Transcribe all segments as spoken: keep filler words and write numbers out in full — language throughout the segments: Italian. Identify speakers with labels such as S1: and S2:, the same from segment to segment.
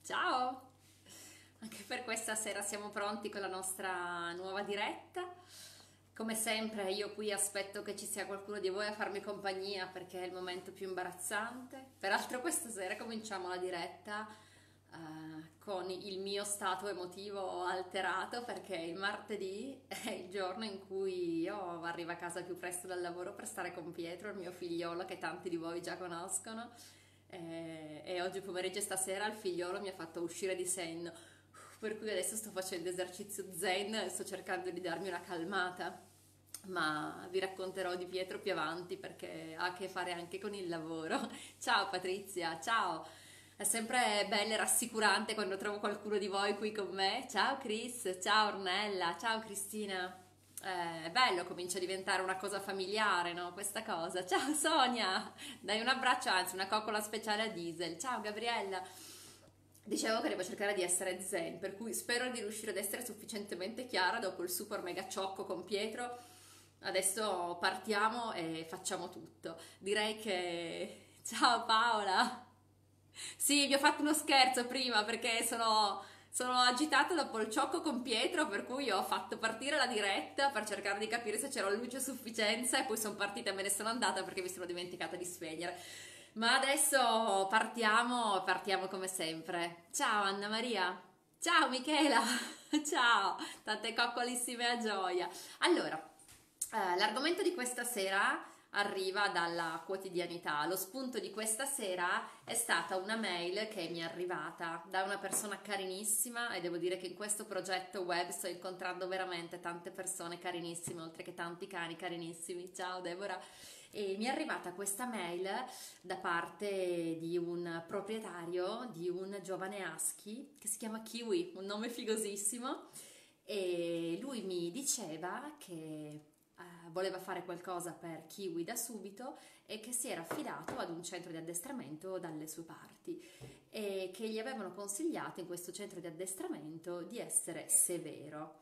S1: Ciao! Anche per questa sera siamo pronti con la nostra nuova diretta. Come sempre io qui aspetto che ci sia qualcuno di voi a farmi compagnia perché è il momento più imbarazzante. Peraltro questa sera cominciamo la diretta eh, con il mio stato emotivo alterato perché il martedì è il giorno in cui io arrivo a casa più presto dal lavoro per stare con Pietro, il mio figliolo che tanti di voi già conoscono. E, e oggi pomeriggio e stasera il figliolo mi ha fatto uscire di senno, per cui adesso sto facendo esercizio zen e sto cercando di darmi una calmata, ma vi racconterò di Pietro più avanti perché ha a che fare anche con il lavoro. Ciao Patrizia, ciao! È sempre bello e rassicurante quando trovo qualcuno di voi qui con me. Ciao Chris, ciao Ornella, ciao Cristina. Eh, è bello, comincia a diventare una cosa familiare, no? Questa cosa. Ciao Sonia, dai un abbraccio, anzi una coccola speciale a Diesel. Ciao Gabriella. Dicevo che devo cercare di essere zen, per cui spero di riuscire ad essere sufficientemente chiara dopo il super mega ciocco con Pietro. Adesso partiamo e facciamo tutto. Direi che... Ciao Paola! Sì, vi ho fatto uno scherzo prima perché sono, sono agitata dopo il ciocco con Pietro, per cui ho fatto partire la diretta per cercare di capire se c'era luce a sufficienza e poi sono partita e me ne sono andata perché mi sono dimenticata di spegnere. Ma adesso partiamo, partiamo come sempre. Ciao Anna Maria. Ciao Michela. Ciao. Tante coccolissime a gioia. Allora, eh, l'argomento di questa sera arriva dalla quotidianità. Lo spunto di questa sera è stata una mail che mi è arrivata da una persona carinissima e devo dire che in questo progetto web sto incontrando veramente tante persone carinissime, oltre che tanti cani carinissimi. Ciao Deborah. E mi è arrivata questa mail da parte di un proprietario di un giovane husky che si chiama Kiwi, un nome figosissimo, e lui mi diceva che eh, voleva fare qualcosa per Kiwi da subito e che si era affidato ad un centro di addestramento dalle sue parti e che gli avevano consigliato in questo centro di addestramento di essere severo.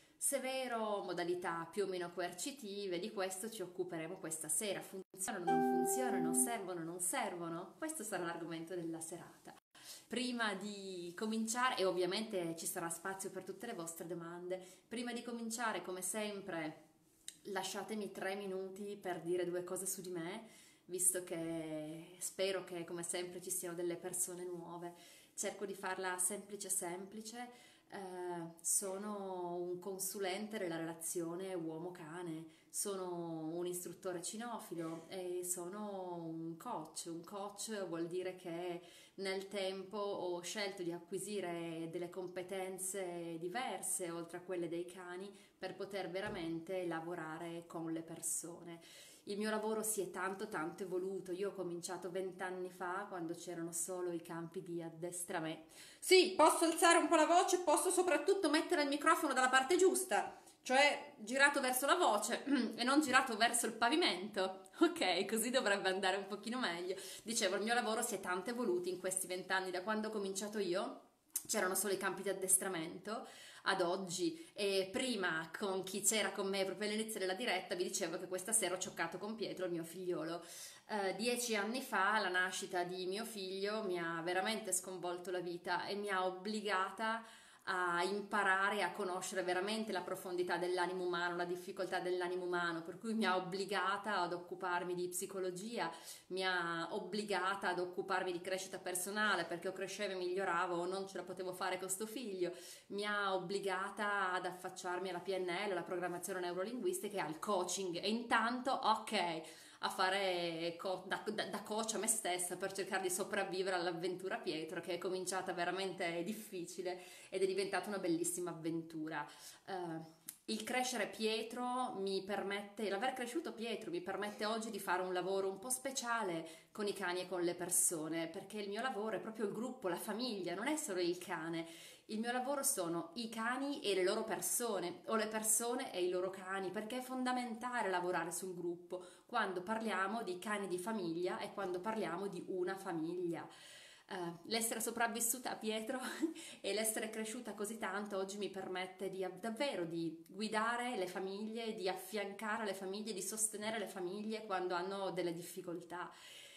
S1: Severo, modalità più o meno coercitive, di questo ci occuperemo questa sera. Funzionano, non funzionano, servono, non servono? Questo sarà l'argomento della serata. Prima di cominciare, e ovviamente ci sarà spazio per tutte le vostre domande, prima di cominciare, come sempre, lasciatemi tre minuti per dire due cose su di me, visto che spero che, come sempre, ci siano delle persone nuove. Cerco di farla semplice semplice. Eh, sono un consulente della relazione uomo-cane, sono un istruttore cinofilo e sono un coach. Un coach vuol dire che nel tempo ho scelto di acquisire delle competenze diverse oltre a quelle dei cani per poter veramente lavorare con le persone. Il mio lavoro si è tanto tanto evoluto. Io ho cominciato vent'anni fa quando c'erano solo i campi di addestramento. Sì, posso alzare un po' la voce, posso soprattutto mettere il microfono dalla parte giusta, cioè girato verso la voce e non girato verso il pavimento. Ok, così dovrebbe andare un pochino meglio. Dicevo, il mio lavoro si è tanto evoluto in questi vent'anni, da quando ho cominciato io. C'erano solo i campi di addestramento ad oggi, e prima con chi c'era con me proprio all'inizio della diretta vi dicevo che questa sera ho cioccato con Pietro, il mio figliolo. Eh, dieci anni fa la nascita di mio figlio mi ha veramente sconvolto la vita e mi ha obbligata a imparare a conoscere veramente la profondità dell'animo umano, la difficoltà dell'animo umano, per cui mi ha obbligata ad occuparmi di psicologia, mi ha obbligata ad occuparmi di crescita personale perché o crescevo e miglioravo o non ce la potevo fare con sto figlio, mi ha obbligata ad affacciarmi alla P N L, alla programmazione neurolinguistica e al coaching, e intanto ok, a fare co- da, da, da coach a me stessa per cercare di sopravvivere all'avventura Pietro, che è cominciata veramente difficile ed è diventata una bellissima avventura. Uh, il crescere Pietro mi permette, l'aver cresciuto Pietro mi permette oggi di fare un lavoro un po' speciale con i cani e con le persone, perché il mio lavoro è proprio il gruppo, la famiglia, non è solo il cane. Il mio lavoro sono i cani e le loro persone, o le persone e i loro cani, perché è fondamentale lavorare sul gruppo quando parliamo di cani di famiglia e quando parliamo di una famiglia. Uh, l'essere sopravvissuta a Pietro e l'essere cresciuta così tanto oggi mi permette di, davvero di guidare le famiglie, di affiancare le famiglie, di sostenere le famiglie quando hanno delle difficoltà.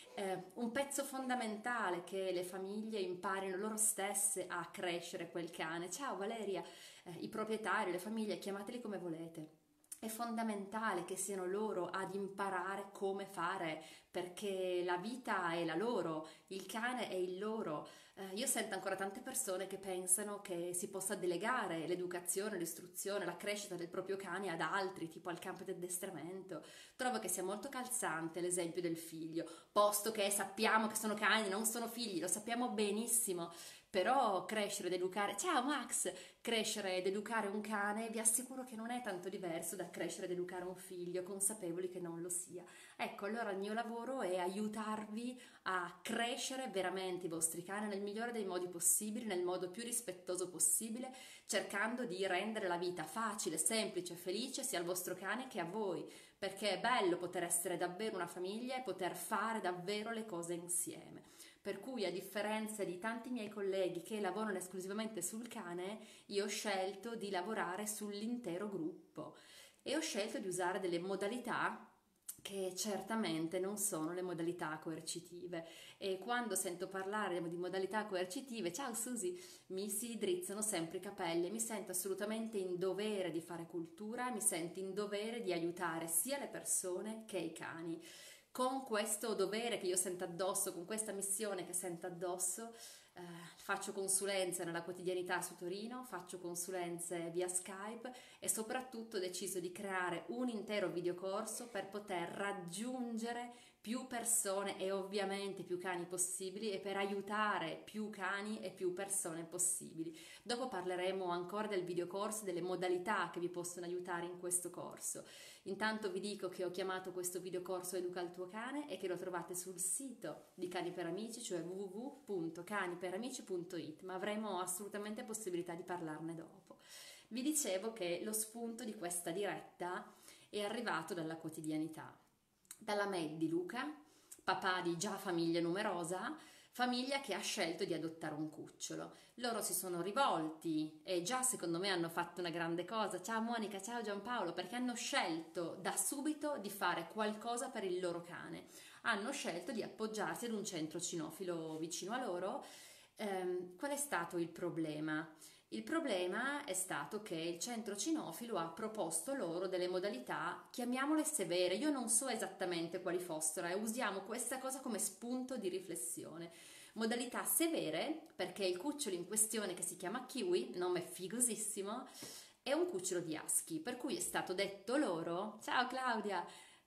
S1: eh, un pezzo fondamentale che le famiglie imparino loro stesse a crescere quel cane. Ciao Valeria, eh, i proprietari, le famiglie, chiamateli come volete. È fondamentale che siano loro ad imparare come fare, perché la vita è la loro, il cane è il loro. Eh, io sento ancora tante persone che pensano che si possa delegare l'educazione, l'istruzione, la crescita del proprio cane ad altri, tipo al campo di addestramento. Trovo che sia molto calzante l'esempio del figlio, posto che sappiamo che sono cani, non sono figli, lo sappiamo benissimo. Però crescere ed educare, ciao Max, crescere ed educare un cane vi assicuro che non è tanto diverso da crescere ed educare un figlio, consapevoli che non lo sia. Ecco, allora il mio lavoro è aiutarvi a crescere veramente i vostri cani nel migliore dei modi possibili, nel modo più rispettoso possibile, cercando di rendere la vita facile, semplice, felice sia al vostro cane che a voi, perché è bello poter essere davvero una famiglia e poter fare davvero le cose insieme. Per cui, a differenza di tanti miei colleghi che lavorano esclusivamente sul cane, io ho scelto di lavorare sull'intero gruppo e ho scelto di usare delle modalità che certamente non sono le modalità coercitive. E quando sento parlare di modalità coercitive, ciao Susi, mi si drizzano sempre i capelli e mi sento assolutamente in dovere di fare cultura, mi sento in dovere di aiutare sia le persone che i cani. Con questo dovere che io sento addosso, con questa missione che sento addosso, eh, faccio consulenze nella quotidianità su Torino, faccio consulenze via Skype e soprattutto ho deciso di creare un intero videocorso per poter raggiungere più persone e ovviamente più cani possibili e per aiutare più cani e più persone possibili. Dopo parleremo ancora del videocorso e delle modalità che vi possono aiutare in questo corso. Intanto vi dico che ho chiamato questo videocorso Educa il tuo cane e che lo trovate sul sito di Cani per Amici, cioè w w w punto cani per amici punto i t, ma avremo assolutamente possibilità di parlarne dopo. Vi dicevo che lo spunto di questa diretta è arrivato dalla quotidianità, dalla mail di Luca, papà di già famiglia numerosa, famiglia che ha scelto di adottare un cucciolo. Loro si sono rivolti e già secondo me hanno fatto una grande cosa. Ciao Monica, ciao Giampaolo, perché hanno scelto da subito di fare qualcosa per il loro cane. Hanno scelto di appoggiarsi ad un centro cinofilo vicino a loro. Ehm, qual è stato il problema? Il problema è stato che il centro cinofilo ha proposto loro delle modalità, chiamiamole severe, io non so esattamente quali fossero e usiamo questa cosa come spunto di riflessione. Modalità severe perché il cucciolo in questione, che si chiama Kiwi, nome figosissimo, è un cucciolo di husky, per cui è stato detto loro, ciao Claudia,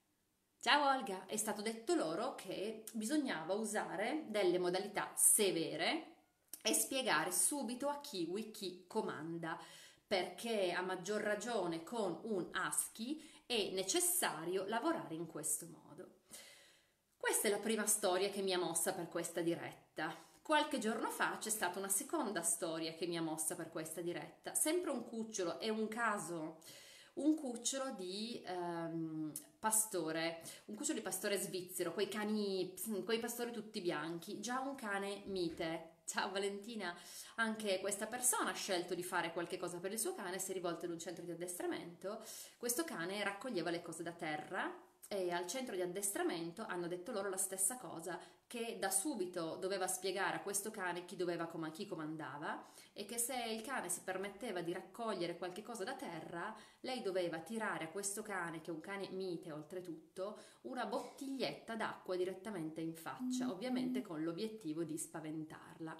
S1: ciao Olga, è stato detto loro che bisognava usare delle modalità severe e spiegare subito a Kiwi chi comanda, perché a maggior ragione con un husky è necessario lavorare in questo modo. Questa è la prima storia che mi ha mossa per questa diretta. Qualche giorno fa c'è stata una seconda storia che mi ha mossa per questa diretta, sempre un cucciolo, è un caso, un cucciolo di ehm, pastore, un cucciolo di pastore svizzero, quei cani, quei pastori tutti bianchi, già un cane mite. Ciao Valentina, anche questa persona ha scelto di fare qualche cosa per il suo cane, si è rivolta ad un centro di addestramento. Questo cane raccoglieva le cose da terra e al centro di addestramento hanno detto loro la stessa cosa, che da subito doveva spiegare a questo cane chi, doveva, chi comandava e che se il cane si permetteva di raccogliere qualche cosa da terra, lei doveva tirare a questo cane, che è un cane mite oltretutto, una bottiglietta d'acqua direttamente in faccia, ovviamente con l'obiettivo di spaventarla.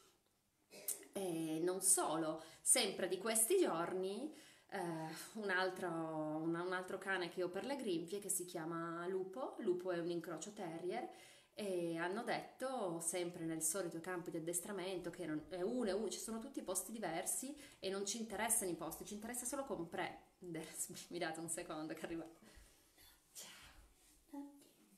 S1: E non solo, sempre di questi giorni Uh, un, altro, un, un altro cane che ho per le grinfie che si chiama Lupo. Lupo è un incrocio terrier e hanno detto sempre nel solito campo di addestramento che non, è uno, è uno, ci sono tutti posti diversi e non ci interessano i posti, ci interessa solo comprare. Mi date un secondo che arriva. Ciao.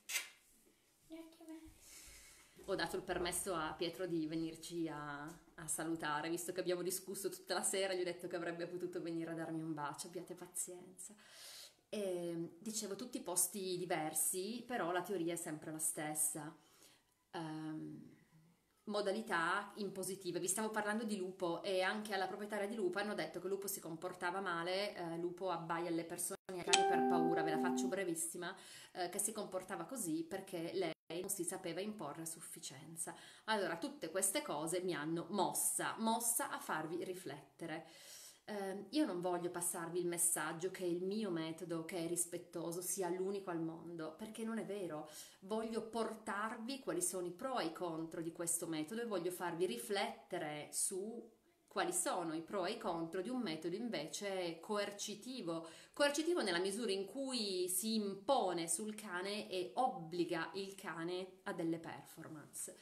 S1: Ho dato il permesso a Pietro di venirci a, a salutare, visto che abbiamo discusso tutta la sera, gli ho detto che avrebbe potuto venire a darmi un bacio, abbiate pazienza. E, dicevo, tutti posti diversi, però la teoria è sempre la stessa. Um, modalità impositive. Vi stavo parlando di Lupo e anche alla proprietaria di Lupo hanno detto che Lupo si comportava male, eh, Lupo abbaia alle persone e ai cani per paura, ve la faccio brevissima, eh, che si comportava così perché lei non si sapeva imporre a sufficienza. Allora, tutte queste cose mi hanno mossa, mossa a farvi riflettere. Eh, io non voglio passarvi il messaggio che il mio metodo, che è rispettoso, sia l'unico al mondo, perché non è vero. Voglio portarvi quali sono i pro e i contro di questo metodo e voglio farvi riflettere su quali sono i pro e i contro di un metodo invece coercitivo. Coercitivo nella misura in cui si impone sul cane e obbliga il cane a delle performance.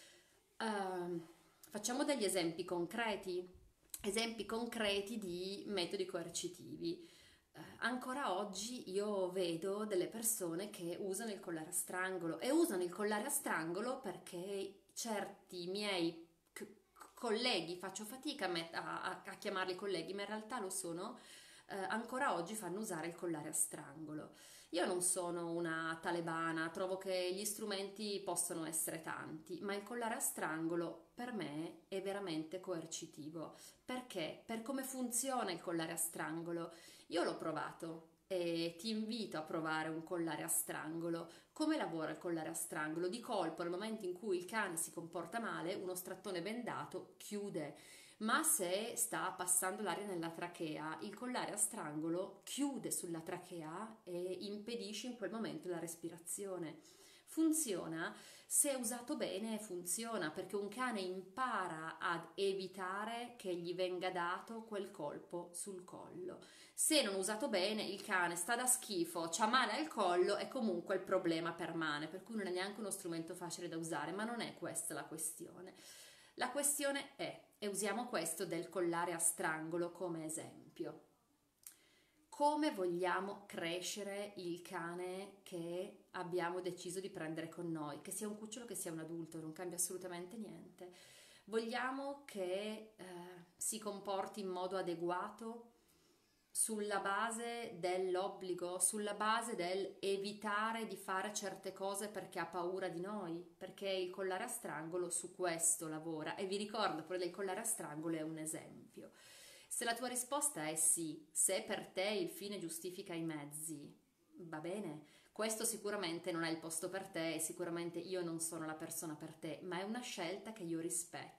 S1: Uh, facciamo degli esempi concreti, esempi concreti di metodi coercitivi. Uh, ancora oggi io vedo delle persone che usano il collare a strangolo e usano il collare a strangolo perché certi miei colleghi, faccio fatica a, a, a chiamarli colleghi, ma in realtà lo sono, eh, ancora oggi fanno usare il collare a strangolo. Io non sono una talebana, trovo che gli strumenti possono essere tanti, ma il collare a strangolo per me è veramente coercitivo. Perché? Per come funziona il collare a strangolo. Io l'ho provato e ti invito a provare un collare a strangolo. Come lavora il collare a strangolo? Di colpo, nel momento in cui il cane si comporta male, uno strattone bendato chiude, ma se sta passando l'aria nella trachea, il collare a strangolo chiude sulla trachea e impedisce in quel momento la respirazione. Funziona, se usato bene funziona, perché un cane impara ad evitare che gli venga dato quel colpo sul collo. Se non usato bene, il cane sta da schifo, c'ha male al collo e comunque il problema permane, per cui non è neanche uno strumento facile da usare, ma non è questa la questione. La questione è, e usiamo questo del collare a strangolo come esempio, come vogliamo crescere il cane che abbiamo deciso di prendere con noi, che sia un cucciolo, che sia un adulto, non cambia assolutamente niente. Vogliamo che eh, si comporti in modo adeguato sulla base dell'obbligo, sulla base del evitare di fare certe cose perché ha paura di noi, perché il collare a strangolo su questo lavora. E vi ricordo pure che il collare a strangolo è un esempio. Se la tua risposta è sì, se per te il fine giustifica i mezzi, va bene, questo sicuramente non è il posto per te e sicuramente io non sono la persona per te, ma è una scelta che io rispetto.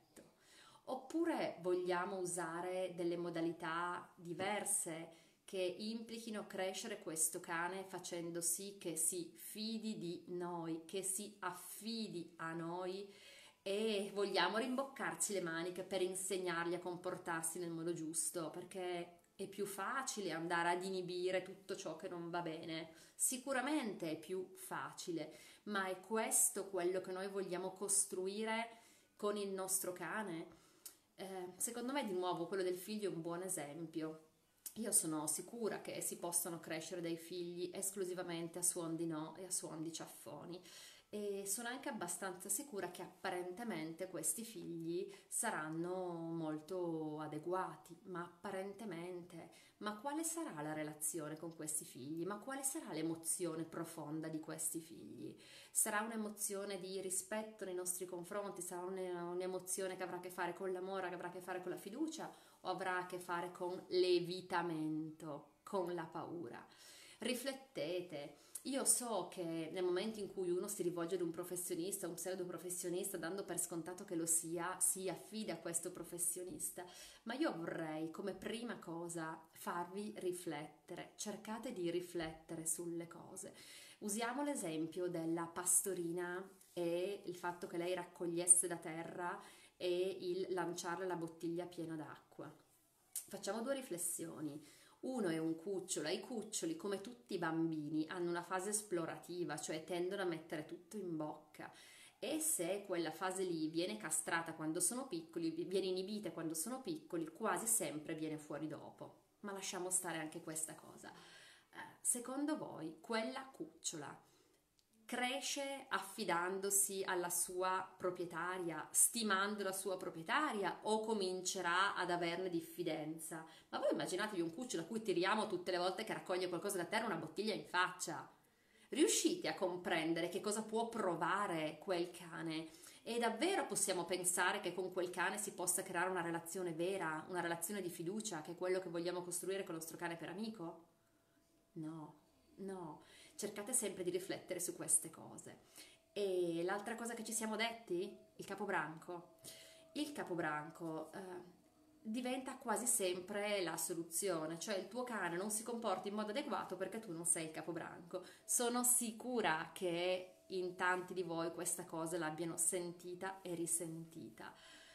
S1: Oppure vogliamo usare delle modalità diverse che implichino crescere questo cane facendo sì che si fidi di noi, che si affidi a noi e vogliamo rimboccarci le maniche per insegnargli a comportarsi nel modo giusto, perché è più facile andare ad inibire tutto ciò che non va bene. Sicuramente è più facile, ma è questo quello che noi vogliamo costruire con il nostro cane? Eh, secondo me di nuovo quello del figlio è un buon esempio. Io sono sicura che si possano crescere dei figli esclusivamente a suon di no e a suon di ciaffoni e sono anche abbastanza sicura che apparentemente questi figli saranno molto adeguati, ma apparentemente, ma quale sarà la relazione con questi figli? Ma quale sarà l'emozione profonda di questi figli? Sarà un'emozione di rispetto nei nostri confronti? Sarà un'emozione che avrà a che fare con l'amore, che avrà a che fare con la fiducia? O avrà a che fare con l'evitamento, con la paura? Riflettete. Io so che nel momento in cui uno si rivolge ad un professionista, un pseudo professionista, dando per scontato che lo sia, si affida a questo professionista, ma io vorrei come prima cosa farvi riflettere, cercate di riflettere sulle cose. Usiamo l'esempio della pastorina e il fatto che lei raccogliesse da terra e il lanciarle la bottiglia piena d'acqua. Facciamo due riflessioni. Uno è un cucciolo, e i cuccioli, come tutti i bambini, hanno una fase esplorativa, cioè tendono a mettere tutto in bocca. E se quella fase lì viene castrata quando sono piccoli, viene inibita quando sono piccoli, quasi sempre viene fuori dopo. Ma lasciamo stare anche questa cosa. Eh, secondo voi, quella cucciola cresce affidandosi alla sua proprietaria, stimando la sua proprietaria, o comincerà ad averne diffidenza? Ma voi immaginatevi un cucciolo a cui tiriamo tutte le volte che raccoglie qualcosa da terra una bottiglia in faccia. Riuscite a comprendere che cosa può provare quel cane? E davvero possiamo pensare che con quel cane si possa creare una relazione vera, una relazione di fiducia, che è quello che vogliamo costruire con il nostro cane per amico? No, no. Cercate sempre di riflettere su queste cose. E l'altra cosa che ci siamo detti? Il capobranco. Il capobranco eh, diventa quasi sempre la soluzione, cioè il tuo cane non si comporta in modo adeguato perché tu non sei il capobranco. Sono sicura che in tanti di voi questa cosa l'abbiano sentita e risentita.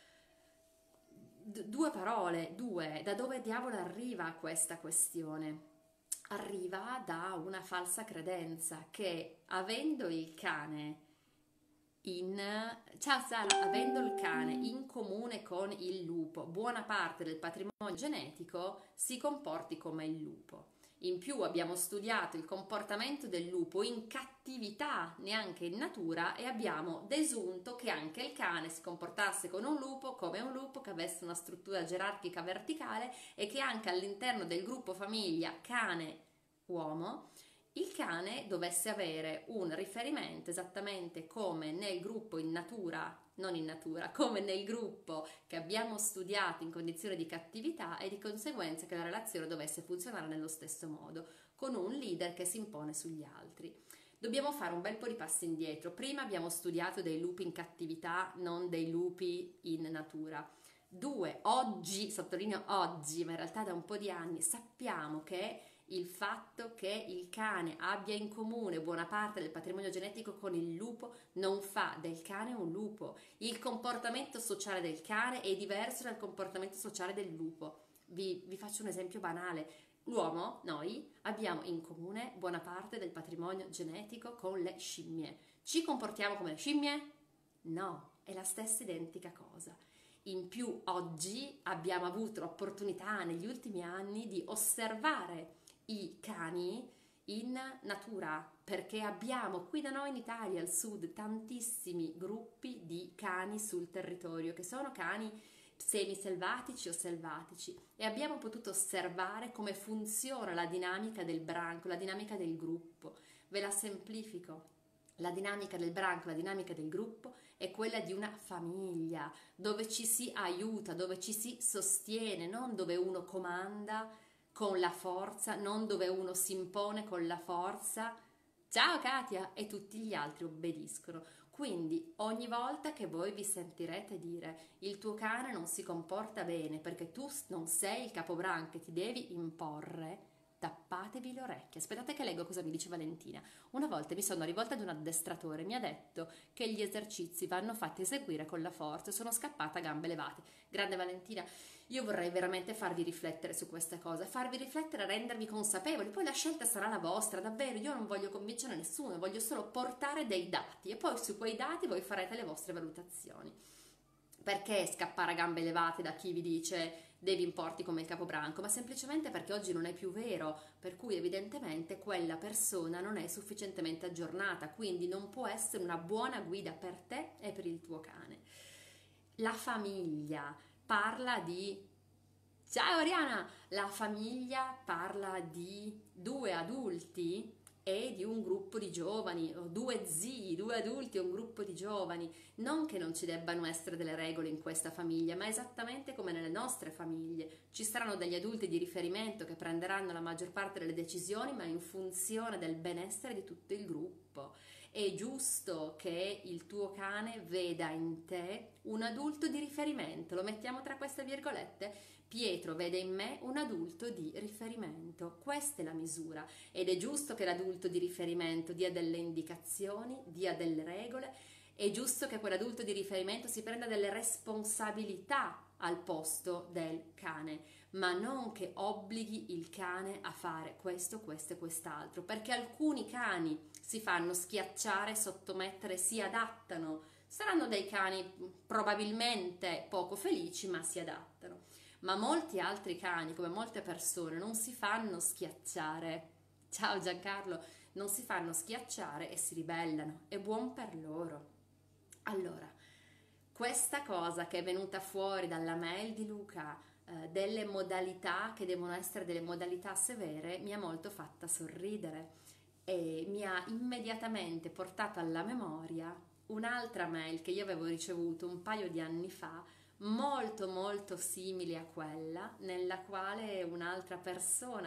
S1: D- due parole, due, da dove diavolo arriva questa questione? Arriva da una falsa credenza che avendo il cane in ciao Sara, avendo il cane in comune con il lupo, buona parte del patrimonio genetico si comporti come il lupo. In più abbiamo studiato il comportamento del lupo in cattività, neanche in natura, e abbiamo desunto che anche il cane si comportasse con un lupo come un lupo, che avesse una struttura gerarchica verticale e che anche all'interno del gruppo famiglia cane-uomo il cane dovesse avere un riferimento esattamente come nel gruppo in natura, non in natura, come nel gruppo che abbiamo studiato in condizioni di cattività, e di conseguenza che la relazione dovesse funzionare nello stesso modo, con un leader che si impone sugli altri. Dobbiamo fare un bel po' di passi indietro. Prima abbiamo studiato dei lupi in cattività, non dei lupi in natura. Due, oggi, sottolineo oggi, ma in realtà da un po' di anni, sappiamo che il fatto che il cane abbia in comune buona parte del patrimonio genetico con il lupo non fa del cane un lupo. Il comportamento sociale del cane è diverso dal comportamento sociale del lupo. Vi, vi faccio un esempio banale. L'uomo, noi, abbiamo in comune buona parte del patrimonio genetico con le scimmie. Ci comportiamo come le scimmie? No, è la stessa identica cosa. In più oggi abbiamo avuto l'opportunità negli ultimi anni di osservare i cani in natura, perché abbiamo qui da noi in Italia, al sud, tantissimi gruppi di cani sul territorio, che sono cani semiselvatici o selvatici, e abbiamo potuto osservare come funziona la dinamica del branco, la dinamica del gruppo. Ve la semplifico. La dinamica del branco, la dinamica del gruppo è quella di una famiglia, dove ci si aiuta, dove ci si sostiene, non dove uno comanda con la forza, non dove uno si impone con la forza. Ciao Katia! E tutti gli altri obbediscono. Quindi ogni volta che voi vi sentirete dire il tuo cane non si comporta bene perché tu non sei il capobranco e ti devi imporre, tappatevi le orecchie. Aspettate che leggo cosa mi dice Valentina. Una volta mi sono rivolta ad un addestratore, mi ha detto che gli esercizi vanno fatti eseguire con la forza, sono scappata a gambe levate. Grande Valentina, io vorrei veramente farvi riflettere su questa cosa, farvi riflettere e rendervi consapevoli, poi la scelta sarà la vostra, davvero, io non voglio convincere nessuno, voglio solo portare dei dati e poi su quei dati voi farete le vostre valutazioni. Perché scappare a gambe levate da chi vi dice devi importi come il capobranco? Ma semplicemente perché oggi non è più vero, per cui evidentemente quella persona non è sufficientemente aggiornata, quindi non può essere una buona guida per te e per il tuo cane. La famiglia parla di... Ciao Oriana! La famiglia parla di due adulti e di un gruppo di giovani, o due zii, due adulti e un gruppo di giovani. Non che non ci debbano essere delle regole in questa famiglia, ma esattamente come nelle nostre famiglie. Ci saranno degli adulti di riferimento che prenderanno la maggior parte delle decisioni, ma in funzione del benessere di tutto il gruppo. È giusto che il tuo cane veda in te un adulto di riferimento, lo mettiamo tra queste virgolette? Pietro vede in me un adulto di riferimento, questa è la misura, ed è giusto che l'adulto di riferimento dia delle indicazioni, dia delle regole, è giusto che quell'adulto di riferimento si prenda delle responsabilità al posto del cane, ma non che obblighi il cane a fare questo, questo e quest'altro, perché alcuni cani si fanno schiacciare, sottomettere, si adattano, saranno dei cani probabilmente poco felici, ma si adattano. Ma molti altri cani, come molte persone, non si fanno schiacciare. Ciao Giancarlo, non si fanno schiacciare e si ribellano. È buon per loro. Allora, questa cosa che è venuta fuori dalla mail di Luca, eh, delle modalità che devono essere delle modalità severe, mi ha molto fatta sorridere e mi ha immediatamente portato alla memoria un'altra mail che io avevo ricevuto un paio di anni fa, molto molto simile a quella, nella quale un'altra persona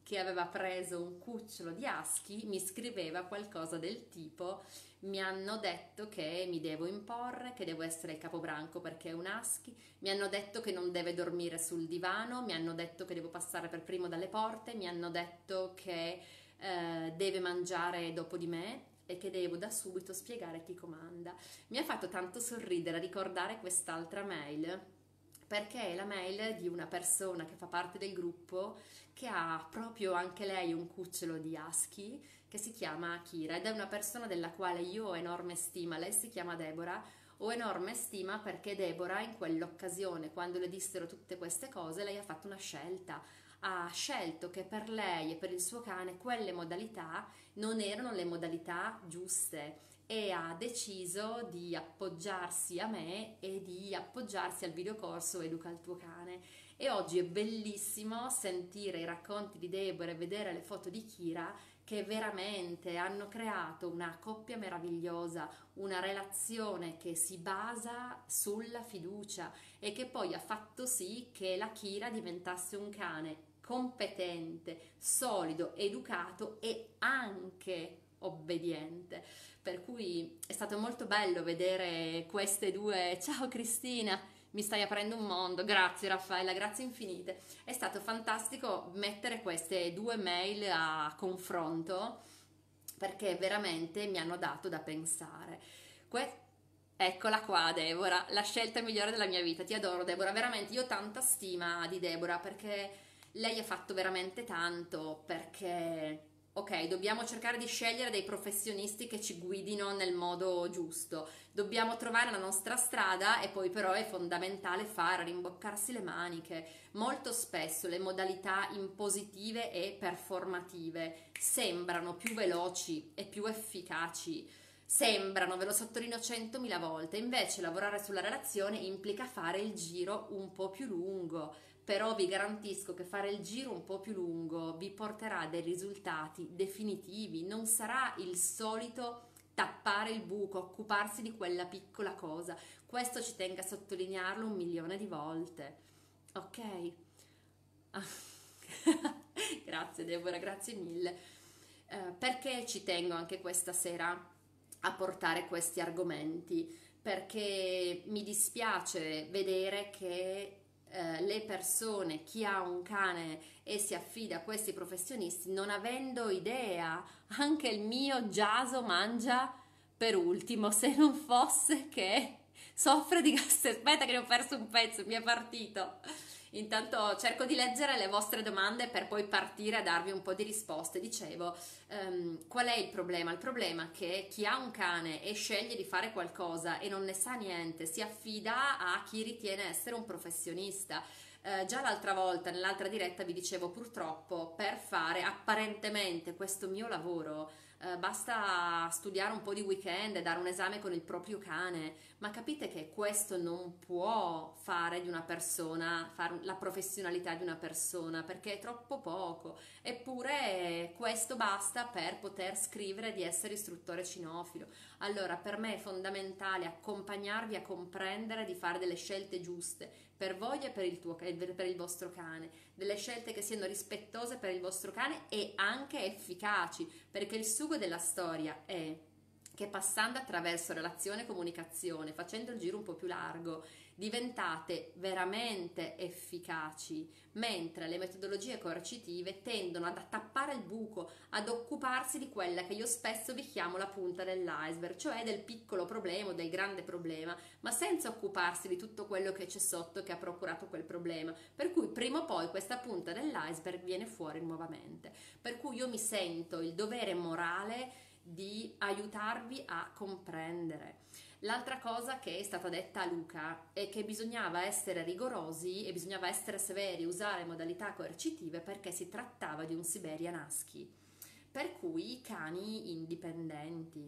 S1: che aveva preso un cucciolo di husky mi scriveva qualcosa del tipo: mi hanno detto che mi devo imporre, che devo essere il capobranco perché è un husky, mi hanno detto che non deve dormire sul divano, mi hanno detto che devo passare per primo dalle porte, mi hanno detto che eh, deve mangiare dopo di me e che devo da subito spiegare chi comanda. Mi ha fatto tanto sorridere ricordare quest'altra mail, perché è la mail di una persona che fa parte del gruppo che ha proprio anche lei un cucciolo di husky che si chiama Akira, ed è una persona della quale io ho enorme stima. Lei si chiama Deborah. Ho enorme stima perché Deborah in quell'occasione, quando le dissero tutte queste cose, lei ha fatto una scelta. Ha scelto che per lei e per il suo cane quelle modalità non erano le modalità giuste, e ha deciso di appoggiarsi a me e di appoggiarsi al videocorso Educa il tuo cane. E oggi è bellissimo sentire i racconti di Deborah e vedere le foto di Kira, che veramente hanno creato una coppia meravigliosa, una relazione che si basa sulla fiducia e che poi ha fatto sì che la Kira diventasse un cane competente, solido, educato e anche obbediente. Per cui è stato molto bello vedere queste due. Ciao Cristina, mi stai aprendo un mondo. Grazie Raffaella, grazie infinite. È stato fantastico mettere queste due mail a confronto, perché veramente mi hanno dato da pensare. Que- Eccola qua Deborah, la scelta migliore della mia vita. Ti adoro Deborah, veramente io ho tanta stima di Deborah, perché lei ha fatto veramente tanto, perché ok, dobbiamo cercare di scegliere dei professionisti che ci guidino nel modo giusto, dobbiamo trovare la nostra strada, e poi però è fondamentale fare, rimboccarsi le maniche. Molto spesso le modalità impositive e performative sembrano più veloci e più efficaci, sembrano, ve lo sottolineo centomila volte, invece lavorare sulla relazione implica fare il giro un po' più lungo. Però vi garantisco che fare il giro un po' più lungo vi porterà a dei risultati definitivi, non sarà il solito tappare il buco, occuparsi di quella piccola cosa. Questo ci tengo a sottolinearlo un milione di volte, ok? Ah. Grazie Deborah, grazie mille. Eh, perché ci tengo anche questa sera a portare questi argomenti? Perché mi dispiace vedere che eh, le persone, chi ha un cane e si affida a questi professionisti, non avendo idea, anche il mio Giaso mangia per ultimo, se non fosse che soffre di gastritis. Aspetta che ne ho perso un pezzo, mi è partito. Intanto cerco di leggere le vostre domande per poi partire a darvi un po' di risposte. Dicevo, ehm, qual è il problema? Il problema è che chi ha un cane e sceglie di fare qualcosa e non ne sa niente, si affida a chi ritiene essere un professionista. Eh, già l'altra volta, nell'altra diretta, vi dicevo, purtroppo per fare apparentemente questo mio lavoro eh, basta studiare un po' di weekend e dare un esame con il proprio cane, ma capite che questo non può fare di una persona, fare la professionalità di una persona, perché è troppo poco. Eppure questo basta per poter scrivere di essere istruttore cinofilo. Allora, per me è fondamentale accompagnarvi a comprendere di fare delle scelte giuste per voi e per il, tuo, per il vostro cane, delle scelte che siano rispettose per il vostro cane e anche efficaci, perché il sugo della storia è che passando attraverso relazione e comunicazione, facendo il giro un po' più largo, diventate veramente efficaci, mentre le metodologie coercitive tendono ad tappare il buco, ad occuparsi di quella che io spesso vi chiamo la punta dell'iceberg, cioè del piccolo problema o del grande problema, ma senza occuparsi di tutto quello che c'è sotto che ha procurato quel problema, per cui prima o poi questa punta dell'iceberg viene fuori nuovamente. Per cui io mi sento il dovere morale di aiutarvi a comprendere. L'altra cosa che è stata detta a Luca è che bisognava essere rigorosi e bisognava essere severi, usare modalità coercitive, perché si trattava di un Siberian Husky, per cui i cani indipendenti.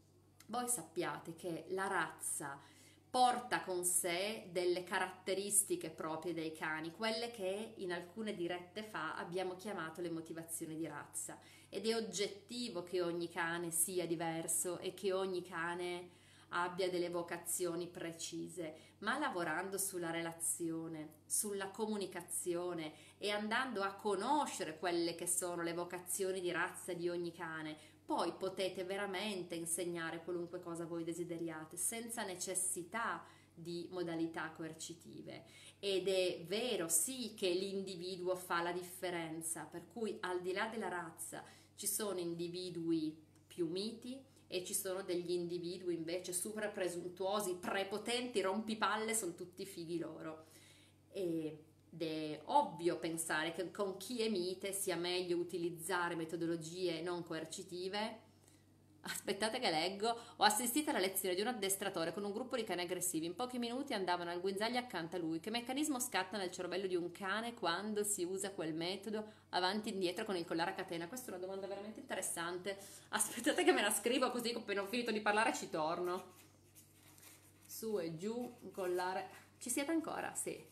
S1: Voi sappiate che la razza porta con sé delle caratteristiche proprie dei cani, quelle che in alcune dirette fa abbiamo chiamato le motivazioni di razza, ed è oggettivo che ogni cane sia diverso e che ogni cane abbia delle vocazioni precise, ma lavorando sulla relazione, sulla comunicazione e andando a conoscere quelle che sono le vocazioni di razza di ogni cane, poi potete veramente insegnare qualunque cosa voi desideriate senza necessità di modalità coercitive. Ed è vero sì che l'individuo fa la differenza, per cui al di là della razza ci sono individui più miti e ci sono degli individui invece super presuntuosi, prepotenti, rompipalle, sono tutti fighi loro. Ed è ovvio pensare che con chi è mite sia meglio utilizzare metodologie non coercitive. Aspettate che leggo. Ho assistito alla lezione di un addestratore con un gruppo di cani aggressivi. In pochi minuti andavano al guinzaglio accanto a lui. Che meccanismo scatta nel cervello di un cane quando si usa quel metodo avanti e indietro con il collare a catena? Questa è una domanda veramente interessante. Aspettate che me la scrivo così appena ho finito di parlare ci torno. Su e giù, un collare. Ci siete ancora? Sì.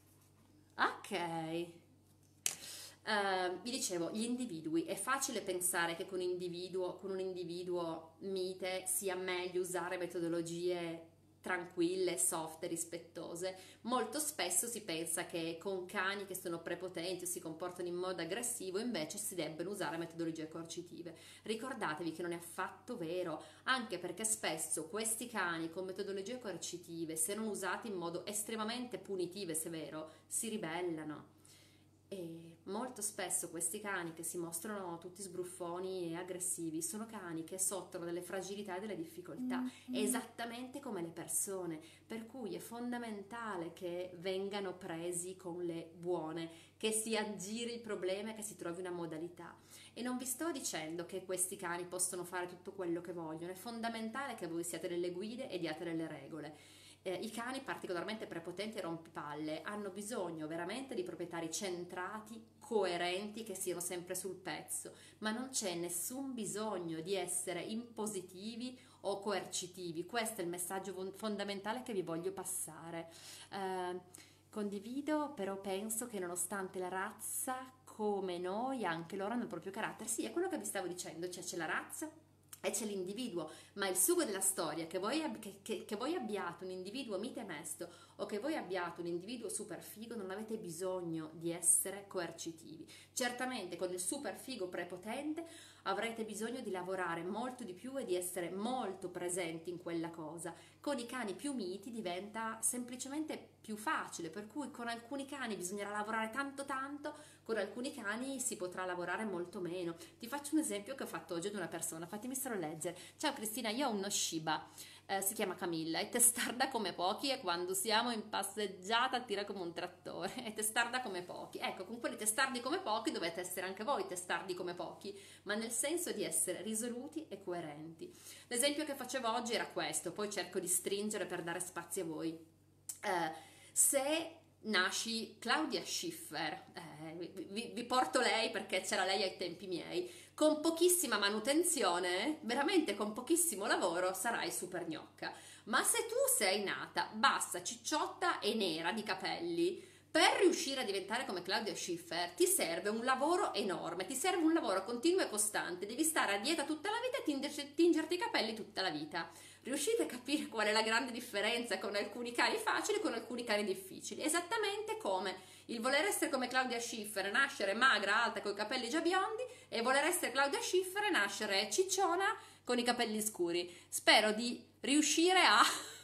S1: Ok. Uh, vi dicevo, gli individui, è facile pensare che con, individuo, con un individuo mite sia meglio usare metodologie tranquille, soft e rispettose. Molto spesso si pensa che con cani che sono prepotenti o si comportano in modo aggressivo invece si debbano usare metodologie coercitive. Ricordatevi che non è affatto vero, anche perché spesso questi cani con metodologie coercitive, se non usati in modo estremamente punitivo e severo, si ribellano. E molto spesso questi cani che si mostrano tutti sbruffoni e aggressivi sono cani che soffrono delle fragilità e delle difficoltà, mm-hmm. esattamente come le persone, per cui è fondamentale che vengano presi con le buone, che si aggiri il problema e che si trovi una modalità. E non vi sto dicendo che questi cani possono fare tutto quello che vogliono, è fondamentale che voi siate delle guide e diate delle regole. Eh, I cani particolarmente prepotenti e rompipalle hanno bisogno veramente di proprietari centrati, coerenti, che siano sempre sul pezzo, ma non c'è nessun bisogno di essere impositivi o coercitivi. Questo è il messaggio fondamentale che vi voglio passare. Eh, condivido, però penso che nonostante la razza, come noi, anche loro hanno il proprio carattere. Sì, è quello che vi stavo dicendo, cioè c'è la razza e c'è l'individuo, ma il sugo della storia, che voi, che, che, che voi abbiate un individuo mite mesto o che voi abbiate un individuo super figo, non avete bisogno di essere coercitivi. Certamente con il super figo prepotente avrete bisogno di lavorare molto di più e di essere molto presenti in quella cosa. Con i cani più miti diventa semplicemente più facile, per cui con alcuni cani bisognerà lavorare tanto tanto, con alcuni cani si potrà lavorare molto meno. Ti faccio un esempio che ho fatto oggi ad una persona, fatemi solo leggere. Ciao Cristina, io ho uno Shiba, eh, si chiama Camilla, è testarda come pochi e quando siamo in passeggiata tira come un trattore, è testarda come pochi. Ecco, con quelli testardi come pochi dovete essere anche voi testardi come pochi, ma nel senso di essere risoluti e coerenti. L'esempio che facevo oggi era questo, poi cerco di stringere per dare spazio a voi. Eh, se nasci Claudia Schiffer, eh, vi, vi porto lei perché c'era lei ai tempi miei, con pochissima manutenzione, veramente con pochissimo lavoro sarai super gnocca. Ma se tu sei nata bassa, cicciotta e nera di capelli, per riuscire a diventare come Claudia Schiffer ti serve un lavoro enorme, ti serve un lavoro continuo e costante, devi stare a dieta tutta la vita e tingerti, tingerti i capelli tutta la vita. Riuscite a capire qual è la grande differenza con alcuni cani facili e con alcuni cani difficili? Esattamente come il voler essere come Claudia Schiffer, nascere magra, alta, con i capelli già biondi, e voler essere Claudia Schiffer e nascere cicciona con i capelli scuri. Spero di riuscire a...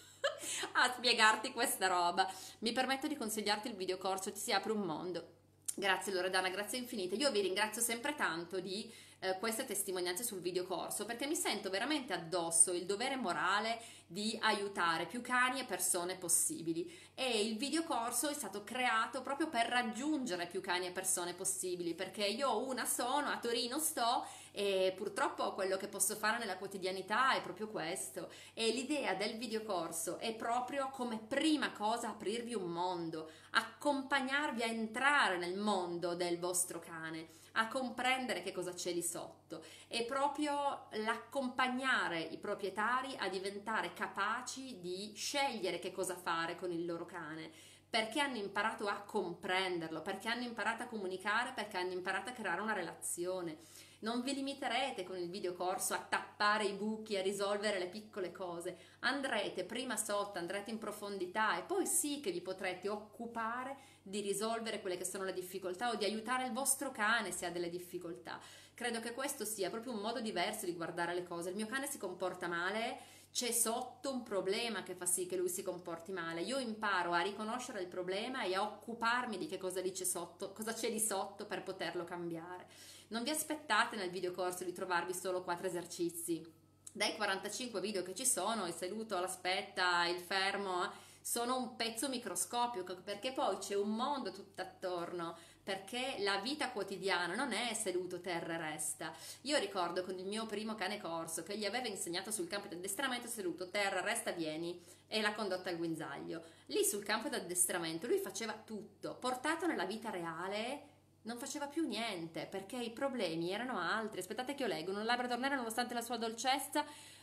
S1: a spiegarti questa roba. Mi permetto di consigliarti il videocorso Ti si apre un mondo. Grazie Loredana, grazie infinite. Io vi ringrazio sempre tanto di eh, queste testimonianze sul videocorso, perché mi sento veramente addosso il dovere morale di aiutare più cani e persone possibili, e il videocorso è stato creato proprio per raggiungere più cani e persone possibili, perché io una sono, a Torino sto, e purtroppo quello che posso fare nella quotidianità è proprio questo. E l'idea del videocorso è proprio come prima cosa aprirvi un mondo, accompagnarvi a entrare nel mondo del vostro cane, a comprendere che cosa c'è lì sotto, è proprio l'accompagnare i proprietari a diventare capaci di scegliere che cosa fare con il loro cane, perché hanno imparato a comprenderlo, perché hanno imparato a comunicare, perché hanno imparato a creare una relazione. Non vi limiterete con il videocorso a tappare i buchi, a risolvere le piccole cose, andrete prima sotto, andrete in profondità e poi sì che vi potrete occupare di risolvere quelle che sono le difficoltà o di aiutare il vostro cane se ha delle difficoltà. Credo che questo sia proprio un modo diverso di guardare le cose. Il mio cane si comporta male, c'è sotto un problema che fa sì che lui si comporti male. Io imparo a riconoscere il problema e a occuparmi di che cosa lì c'è sotto, cosa c'è lì sotto per poterlo cambiare. Non vi aspettate nel videocorso di trovarvi solo quattro esercizi. Dai quarantacinque video che ci sono, il seduto, l'aspetta, il fermo, sono un pezzo microscopico, perché poi c'è un mondo tutto attorno, perché la vita quotidiana non è seduto, terra e resta. Io ricordo con il mio primo cane corso che gli aveva insegnato sul campo di addestramento seduto, terra, resta, vieni, e la condotta al guinzaglio. Lì sul campo di addestramento lui faceva tutto, portato nella vita reale non faceva più niente, perché i problemi erano altri. Aspettate che io leggo: un Labrador nero, nonostante la sua dolcezza,